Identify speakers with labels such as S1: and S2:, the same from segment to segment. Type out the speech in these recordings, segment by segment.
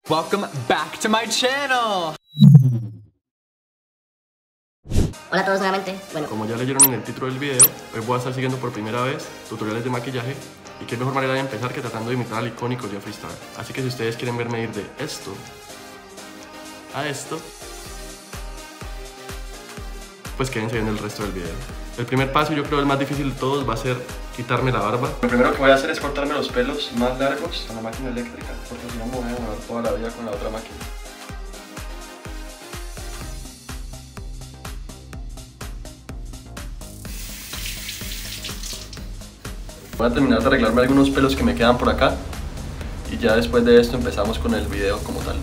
S1: Welcome back to my channel.
S2: Hola a todos nuevamente. Bueno,
S3: como ya leyeron en el título del video, hoy voy a estar siguiendo por primera vez tutoriales de maquillaje y qué mejor manera de empezar que tratando de imitar al icónico Jeffree Star. Así que si ustedes quieren verme ir de esto a esto, pues quédense viendo el resto del video. El primer paso, yo creo el más difícil de todos, va a ser quitarme la barba. Lo primero que voy a hacer es cortarme los pelos más largos con la máquina eléctrica, porque si no me voy a demorar toda la vida con la otra máquina. Voy a terminar de arreglarme algunos pelos que me quedan por acá y ya después de esto empezamos con el video como tal.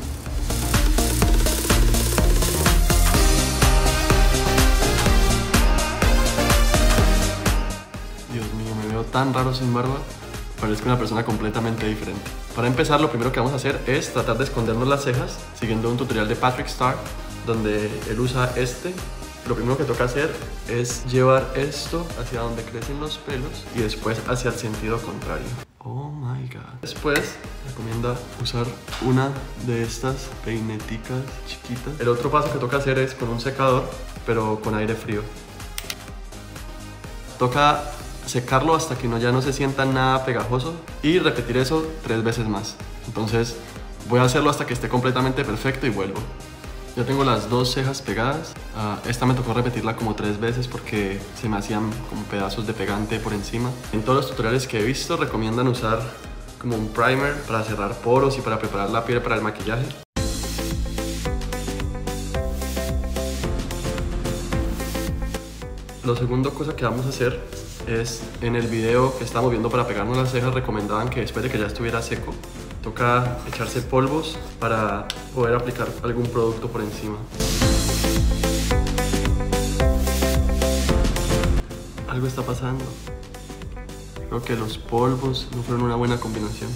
S3: Dios mío, me veo tan raro sin barba, parezco una persona completamente diferente. Para empezar, lo primero que vamos a hacer es tratar de escondernos las cejas siguiendo un tutorial de Patrick Starrr donde él usa este. Lo primero que toca hacer es llevar esto hacia donde crecen los pelos y después hacia el sentido contrario. Oh my god. Después recomienda usar una de estas peineticas chiquitas. El otro paso que toca hacer es con un secador, pero con aire frío. Toca secarlo hasta que ya no se sienta nada pegajoso y repetir eso 3 veces más. Entonces voy a hacerlo hasta que esté completamente perfecto y vuelvo. Ya tengo las dos cejas pegadas. Esta me tocó repetirla como 3 veces porque se me hacían como pedazos de pegante por encima. En todos los tutoriales que he visto recomiendan usar como un primer para cerrar poros y para preparar la piel para el maquillaje. La segunda cosa que vamos a hacer es, en el video que estamos viendo para pegarnos las cejas, recomendaban que después de que ya estuviera seco, toca echarse polvos para poder aplicar algún producto por encima. Algo está pasando. Creo que los polvos no fueron una buena combinación.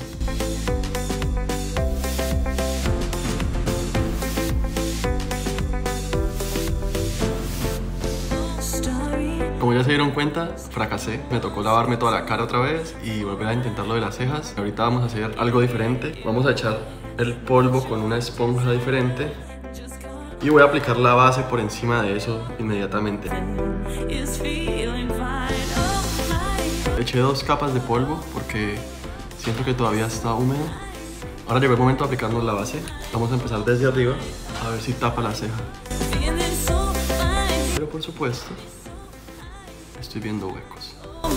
S3: Como ya se dieron cuenta, fracasé. Me tocó lavarme toda la cara otra vez y volver a intentarlo de las cejas. Ahorita vamos a hacer algo diferente. Vamos a echar el polvo con una esponja diferente y voy a aplicar la base por encima de eso inmediatamente. Eché 2 capas de polvo porque siento que todavía está húmedo. Ahora llegó el momento de aplicarnos la base. Vamos a empezar desde arriba a ver si tapa la ceja. Pero por supuesto, estoy viendo huecos.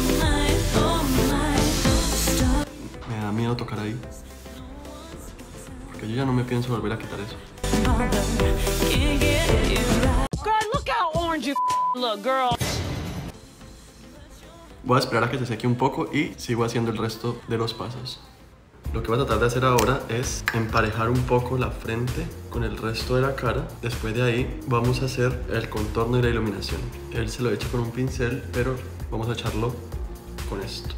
S3: Me da miedo tocar ahí, porque yo ya no me pienso volver a quitar eso. Voy a esperar a que se seque un poco y sigo haciendo el resto de los pasos. Lo que voy a tratar de hacer ahora es emparejar un poco la frente con el resto de la cara. Después de ahí vamos a hacer el contorno y la iluminación. Él se lo echa con un pincel, pero vamos a echarlo con esto.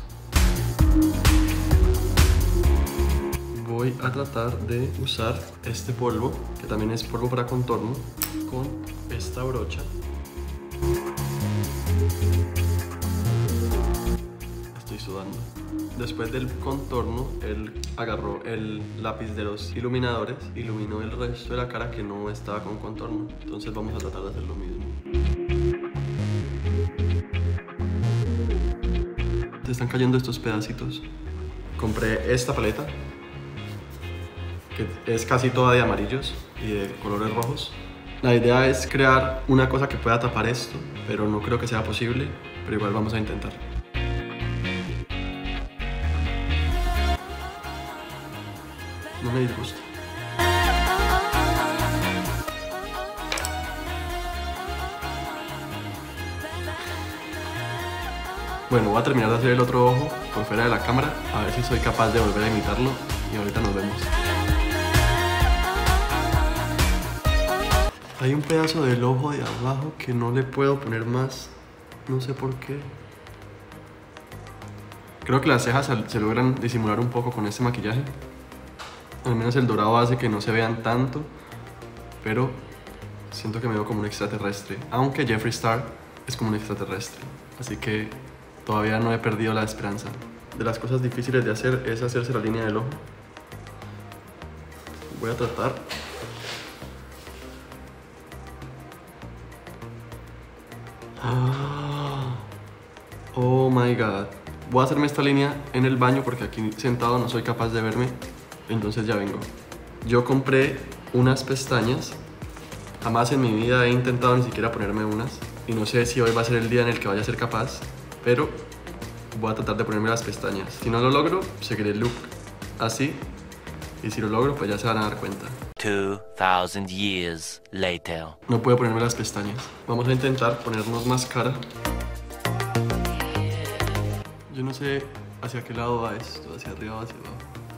S3: Voy a tratar de usar este polvo, que también es polvo para contorno, con esta brocha. Estoy sudando. Después del contorno, él agarró el lápiz de los iluminadores, iluminó el resto de la cara que no estaba con contorno. Entonces vamos a tratar de hacer lo mismo. Se están cayendo estos pedacitos. Compré esta paleta, que es casi toda de amarillos y de colores rojos. La idea es crear una cosa que pueda tapar esto, pero no creo que sea posible, pero igual vamos a intentar. No me disgusta. Bueno, voy a terminar de hacer el otro ojo por fuera de la cámara, a ver si soy capaz de volver a imitarlo y ahorita nos vemos. Hay un pedazo del ojo de abajo que no le puedo poner más, no sé por qué. Creo que las cejas se logran disimular un poco con este maquillaje. Al menos el dorado hace que no se vean tanto, pero siento que me veo como un extraterrestre. Aunque Jeffree Star es como un extraterrestre, así que todavía no he perdido la esperanza. De las cosas difíciles de hacer es hacerse la línea del ojo. Voy a tratar. Oh my god. Voy a hacerme esta línea en el baño porque aquí sentado no soy capaz de verme. Entonces ya vengo. Yo compré unas pestañas. Jamás en mi vida he intentado ni siquiera ponerme unas. Y no sé si hoy va a ser el día en el que vaya a ser capaz. Pero voy a tratar de ponerme las pestañas. Si no lo logro, seguiré el look así. Y si lo logro, pues ya se van a dar cuenta.
S4: 2000 years later.
S3: No puedo ponerme las pestañas. Vamos a intentar ponernos máscara. Yo no sé hacia qué lado va esto, hacia arriba o hacia abajo.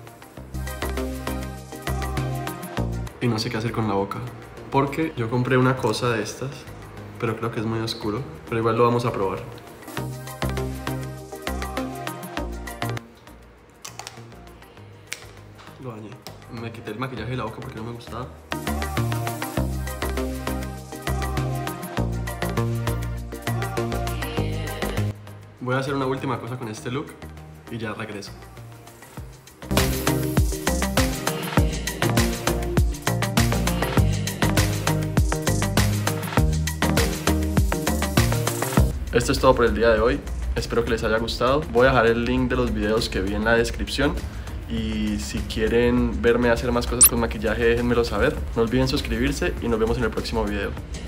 S3: Y no sé qué hacer con la boca. Porque yo compré una cosa de estas, pero creo que es muy oscuro. Pero igual lo vamos a probar. Lo dañé. Me quité el maquillaje de la boca porque no me gustaba. Voy a hacer una última cosa con este look y ya regreso. Esto es todo por el día de hoy. Espero que les haya gustado. Voy a dejar el link de los videos que vi en la descripción. Y si quieren verme hacer más cosas con maquillaje, déjenmelo saber. No olviden suscribirse y nos vemos en el próximo video.